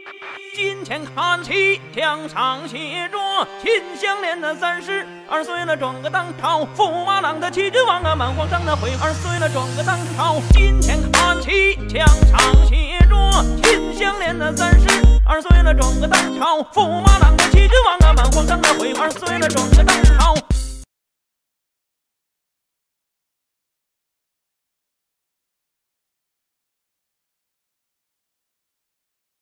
金钱看齐，墙上写着秦香莲的32岁了，转个当朝；驸马郎的7只王啊，满皇上的会2岁了，转个当朝。金钱看齐，墙上写着秦香莲的32岁了，转个当朝；驸马郎的7只王啊，满皇上的会2岁了，转个当朝。